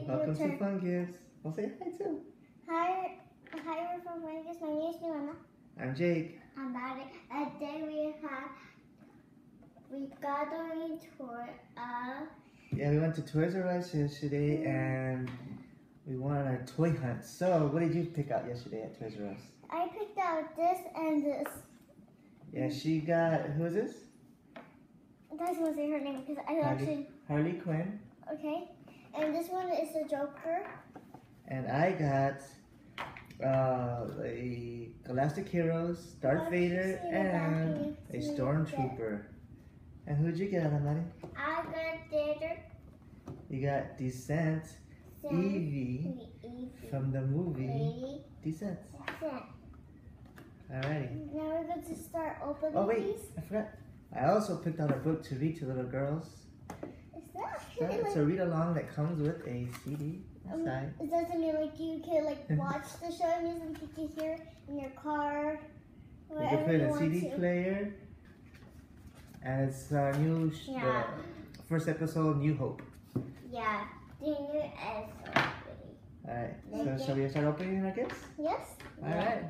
Welcome to Fun Gifts. We'll say hi too. Hi, we're from Fun Gifts. My name is Milena. I'm Jake. I'm Daddy. And today we got a tour of... Yeah, we went to Toys R Us yesterday and we went on our toy hunt. So, what did you pick out yesterday at Toys R Us? I picked out this and this. Yeah, she got, who is this? I just want to say her name because I actually... Harley Quinn. Okay. And this one is the Joker. And I got a Galactic Heroes, Darth Vader, and a Stormtrooper. And who did you get, Adamari? I got Vader. You got Descent, Evie from the movie Descents. Alrighty. Now we're going to start opening Oh wait, these. I forgot. I also picked out a book to read to little girls. Is that It's a read along that comes with a CD inside. It doesn't mean like you can like watch the show and you can hear in your car. You can put it in a CD player. And it's new, the first episode, New Hope. Yeah, the new episode. Alright, so shall we start opening our gifts? Yes. Alright.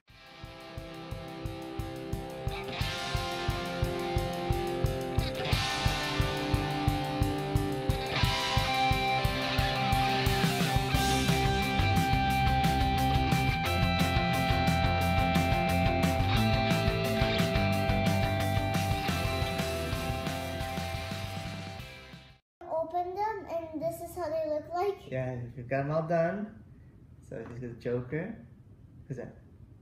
Open them, and this is how they look like. Yeah, we've got them all done. So this is the Joker. Who's that?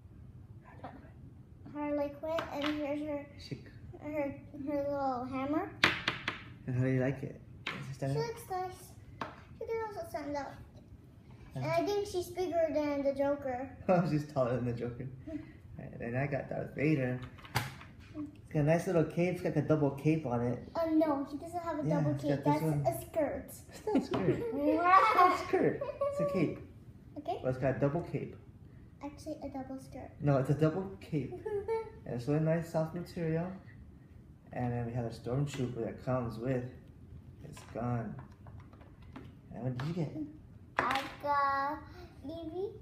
Harley Quinn, and here's her little hammer. And how do you like it? She looks nice. She can also stand up. And I think she's bigger than the Joker. Oh, she's taller than the Joker. Alright, and I got Darth Vader. It's got a nice little cape. It's got a double cape on it. No, he doesn't have a double cape. That's a skirt. It's not a skirt. It's not a skirt. It's a cape. Okay. Well, it's got a double cape. Actually, a double skirt. No, it's a double cape. And it's really nice, soft material. And then we have a Stormtrooper that comes with his gun. And what did you get? I got Evie.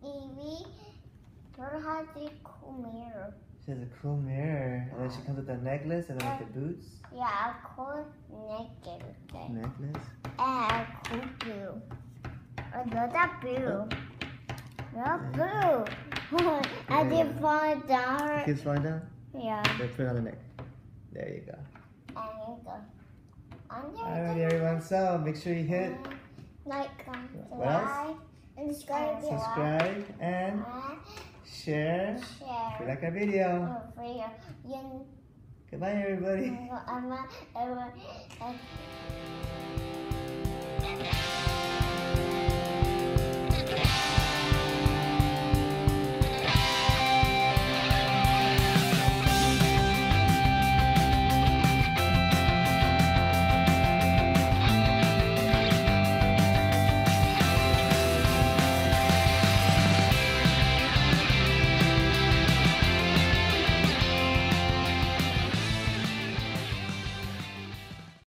Her has a cool mirror. She has a cool mirror. And then she comes with a necklace and then with the boots. Yeah, a cool necklace. Necklace. And a cool blue. Another blue. No blue. I did fall down. Kids fall down? Yeah. Then put it on the neck. There you go. And go. Alright, everyone. So make sure you hit like, what else? And Subscribe and share if you like our video. Goodbye, everybody.